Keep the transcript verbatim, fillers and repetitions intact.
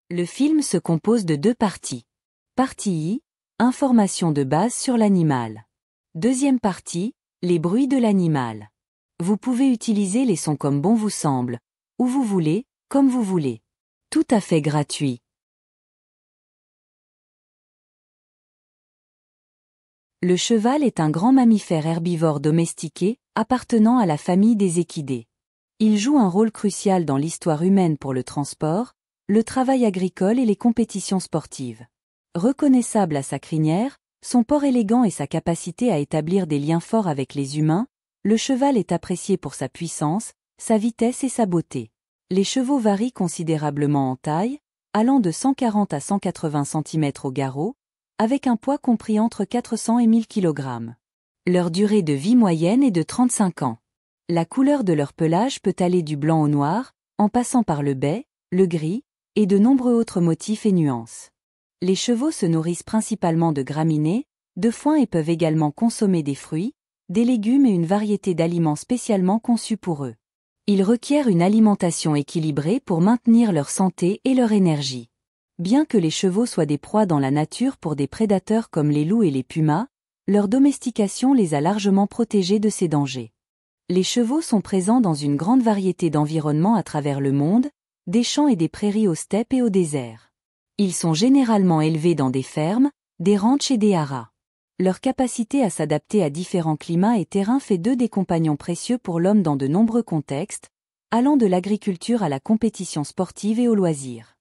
Le film se compose de deux parties. Partie I, information de base sur l'animal. Deuxième partie, les bruits de l'animal. Vous pouvez utiliser les sons comme bon vous semble, où vous voulez, comme vous voulez. Tout à fait gratuit. Le cheval est un grand mammifère herbivore domestiqué, appartenant à la famille des équidés. Il joue un rôle crucial dans l'histoire humaine pour le transport, le travail agricole et les compétitions sportives. Reconnaissable à sa crinière, son port élégant et sa capacité à établir des liens forts avec les humains, le cheval est apprécié pour sa puissance, sa vitesse et sa beauté. Les chevaux varient considérablement en taille, allant de cent quarante à cent quatre-vingts centimètres au garrot, avec un poids compris entre quatre cents et mille kilogrammes. Leur durée de vie moyenne est de trente-cinq ans. La couleur de leur pelage peut aller du blanc au noir, en passant par le bai, le gris, et de nombreux autres motifs et nuances. Les chevaux se nourrissent principalement de graminées, de foin et peuvent également consommer des fruits, des légumes et une variété d'aliments spécialement conçus pour eux. Ils requièrent une alimentation équilibrée pour maintenir leur santé et leur énergie. Bien que les chevaux soient des proies dans la nature pour des prédateurs comme les loups et les pumas, leur domestication les a largement protégés de ces dangers. Les chevaux sont présents dans une grande variété d'environnements à travers le monde, des champs et des prairies aux steppes et au désert. Ils sont généralement élevés dans des fermes, des ranchs et des haras. Leur capacité à s'adapter à différents climats et terrains fait d'eux des compagnons précieux pour l'homme dans de nombreux contextes, allant de l'agriculture à la compétition sportive et aux loisirs.